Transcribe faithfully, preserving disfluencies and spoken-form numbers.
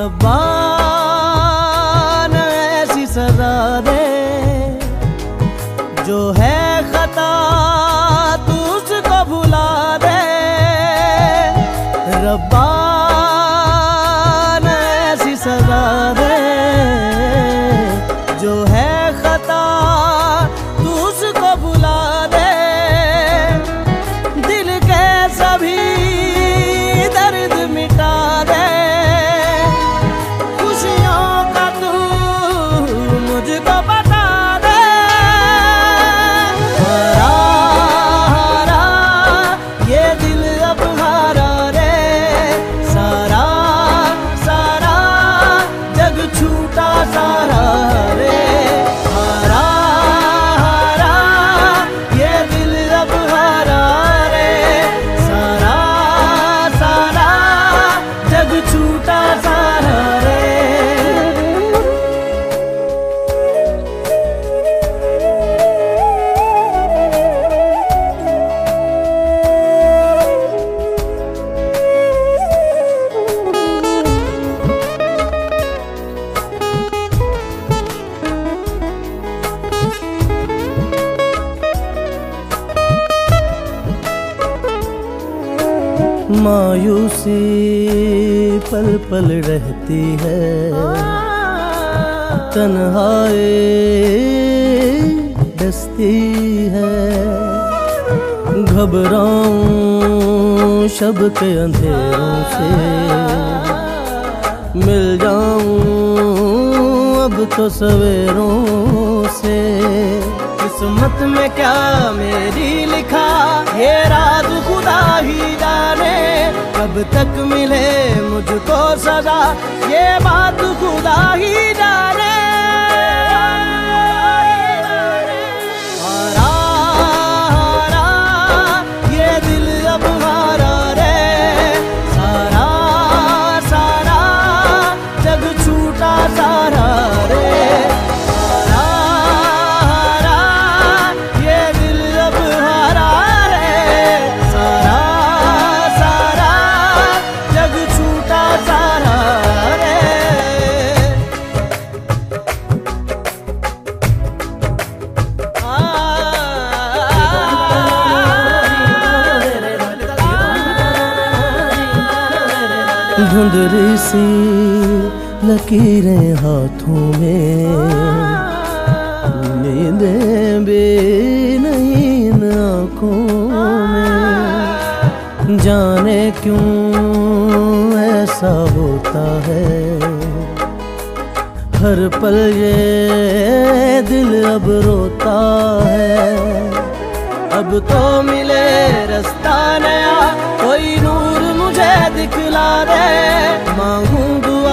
रब्बा न ऐसी सजा दे, जो है खता तू उसको भुला दे। रब्बा न ऐसी सजा दे, जो है खता तू उसको भुला दे। दिल के सभी दर्द मिटा दे, खुशियों का तू मुझको बता दे। हारा हारा ये दिल अब हारा रे, सारा सारा जग छूटा सारा रे। हारा हारा ये दिल अब हारा रे, सारा सारा जग छूटा सारा रे। मायूसी पल पल रहती है, तन्हाई डसती है। घबराऊं शब के अंधेरों से, मिल जाऊं अब तो सवेरों से। किस्मत में क्या मेरी लिखा ये राज खुदा ही जाने, कब तक मिले मुझको सजा ये बात खुदा ही जाने। हारा हारा ये दिल अब हारा रे, सारा सारा जग छूटा सारा रे। धुंधली सी लकीरें हाथों में, नींदें भी नहीं इन आँखों में। जाने क्यों ऐसा होता है, हर पल ये दिल अब रोता है। अब तो मिले रास्ता नया, कोई नूर मुझे दिखला दे। मांगूं दुआ